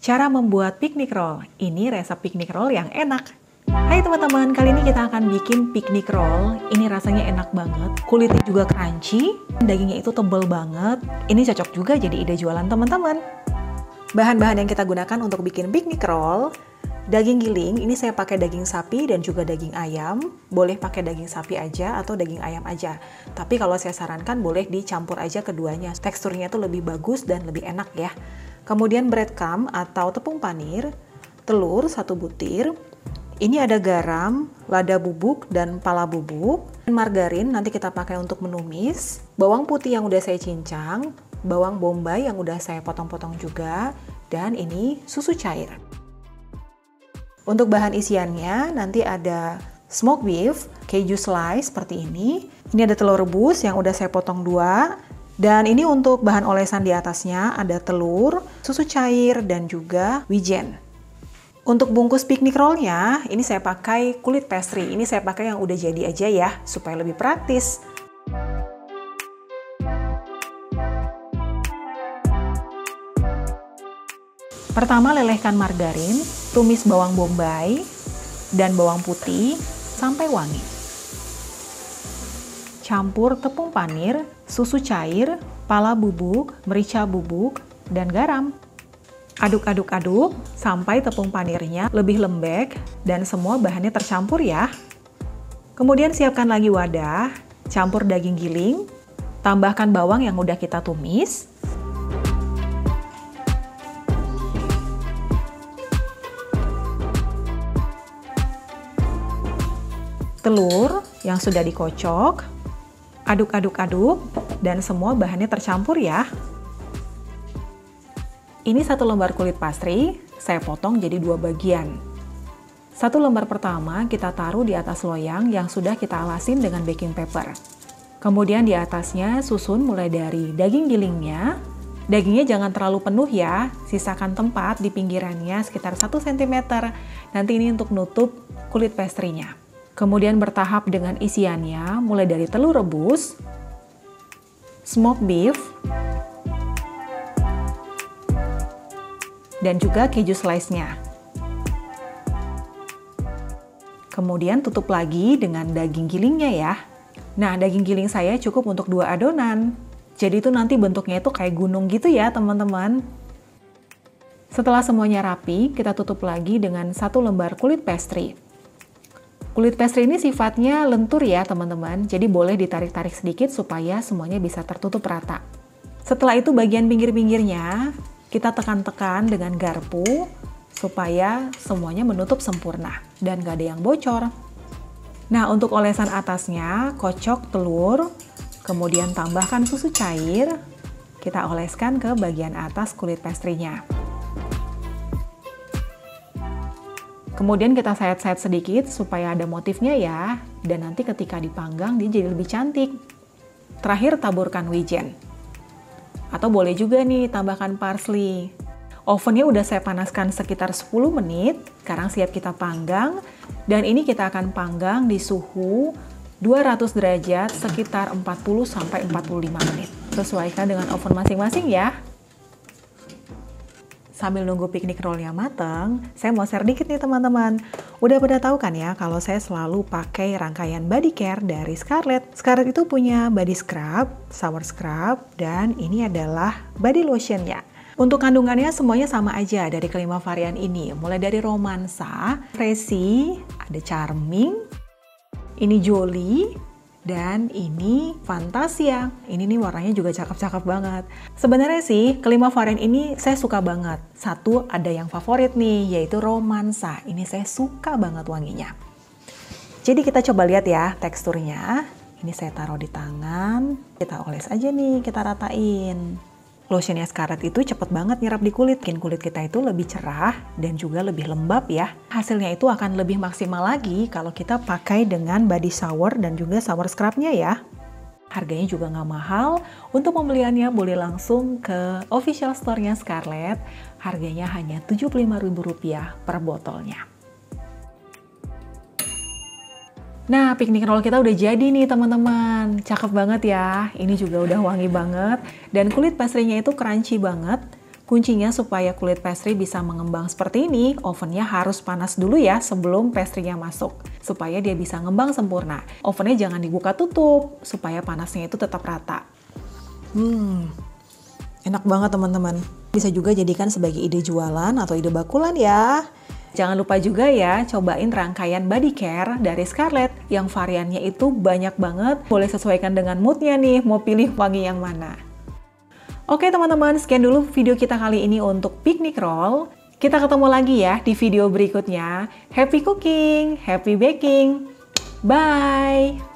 Cara membuat piknik roll. Ini resep piknik roll yang enak. Hai teman-teman, kali ini kita akan bikin piknik roll. Ini rasanya enak banget, kulitnya juga crunchy, dagingnya itu tebal banget. Ini cocok juga jadi ide jualan teman-teman. Bahan-bahan yang kita gunakan untuk bikin piknik roll, daging giling, ini saya pakai daging sapi dan juga daging ayam. Boleh pakai daging sapi aja atau daging ayam aja. Tapi kalau saya sarankan boleh dicampur aja keduanya. Teksturnya itu lebih bagus dan lebih enak ya. Kemudian breadcrumb atau tepung panir, telur 1 butir. Ini ada garam, lada bubuk, dan pala bubuk. Margarin nanti kita pakai untuk menumis. Bawang putih yang udah saya cincang, bawang bombay yang udah saya potong-potong juga, dan ini susu cair. Untuk bahan isiannya nanti ada smoked beef, keju slice seperti ini. Ini ada telur rebus yang udah saya potong 2. Dan ini untuk bahan olesan di atasnya ada telur, susu cair, dan juga wijen. Untuk bungkus piknik rollnya, ini saya pakai kulit pastry. Ini saya pakai yang udah jadi aja ya, supaya lebih praktis. Pertama, lelehkan margarin, tumis bawang bombay dan bawang putih sampai wangi. Campur tepung panir, susu cair, pala bubuk, merica bubuk, dan garam. Aduk-aduk-aduk sampai tepung panirnya lebih lembek dan semua bahannya tercampur ya. Kemudian siapkan lagi wadah, campur daging giling, tambahkan bawang yang udah kita tumis, telur yang sudah dikocok, aduk-aduk-aduk, dan semua bahannya tercampur ya. Ini 1 lembar kulit pastry, saya potong jadi 2 bagian. 1 lembar pertama kita taruh di atas loyang yang sudah kita alasin dengan baking paper. Kemudian di atasnya susun mulai dari daging gilingnya. Dagingnya jangan terlalu penuh ya, sisakan tempat di pinggirannya sekitar 1 cm. Nanti ini untuk nutup kulit pastry-nya. Kemudian bertahap dengan isiannya, mulai dari telur rebus, smoked beef, dan juga keju slice-nya. Kemudian tutup lagi dengan daging gilingnya ya. Nah, daging giling saya cukup untuk 2 adonan. Jadi itu nanti bentuknya itu kayak gunung gitu ya teman-teman. Setelah semuanya rapi, kita tutup lagi dengan 1 lembar kulit pastry. Kulit pastry ini sifatnya lentur ya teman-teman, jadi boleh ditarik-tarik sedikit supaya semuanya bisa tertutup rata. Setelah itu bagian pinggir-pinggirnya kita tekan-tekan dengan garpu supaya semuanya menutup sempurna dan gak ada yang bocor. Nah, untuk olesan atasnya kocok telur, kemudian tambahkan susu cair, kita oleskan ke bagian atas kulit pastry-nya. Kemudian kita sayat-sayat sedikit supaya ada motifnya ya, dan nanti ketika dipanggang dia jadi lebih cantik. Terakhir taburkan wijen. Atau boleh juga nih tambahkan parsley. Ovennya udah saya panaskan sekitar 10 menit, sekarang siap kita panggang. Dan ini kita akan panggang di suhu 200 derajat sekitar 40-45 menit. Sesuaikan dengan oven masing-masing ya. Sambil nunggu piknik rollnya mateng, saya mau share dikit nih teman-teman. Udah pada tahu kan ya kalau saya selalu pakai rangkaian body care dari Scarlett. Scarlett itu punya body scrub, shower scrub, dan ini adalah body lotionnya. Untuk kandungannya semuanya sama aja dari kelima varian ini. Mulai dari romansa, Fresi, ada charming, ini jolly, dan ini Fantasia. Ini nih warnanya juga cakep-cakep banget. Sebenarnya sih, kelima varian ini saya suka banget. Satu ada yang favorit nih, yaitu romansa. Ini saya suka banget wanginya. Jadi kita coba lihat ya teksturnya. Ini saya taruh di tangan. Kita oles aja nih, kita ratain. Lotionnya Scarlett itu cepet banget nyerap di kulit. Bikin kulit kita itu lebih cerah dan juga lebih lembab ya. Hasilnya itu akan lebih maksimal lagi kalau kita pakai dengan body shower dan juga shower scrubnya ya. Harganya juga nggak mahal. Untuk pembeliannya boleh langsung ke official store-nya Scarlett. Harganya hanya Rp75.000 per botolnya. Nah, piknik roll kita udah jadi nih teman-teman. Cakep banget ya. Ini juga udah wangi banget. Dan kulit pastry-nya itu crunchy banget. Kuncinya supaya kulit pastry bisa mengembang seperti ini, ovennya harus panas dulu ya sebelum pastry-nya masuk, supaya dia bisa ngembang sempurna. Ovennya jangan dibuka tutup, supaya panasnya itu tetap rata. Enak banget teman-teman. Bisa juga jadikan sebagai ide jualan atau ide bakulan ya. Jangan lupa juga ya, cobain rangkaian body care dari Scarlett yang variannya itu banyak banget. Boleh sesuaikan dengan moodnya nih, mau pilih wangi yang mana. Oke teman-teman, sekian dulu video kita kali ini untuk picnic roll. Kita ketemu lagi ya di video berikutnya. Happy cooking, happy baking. Bye!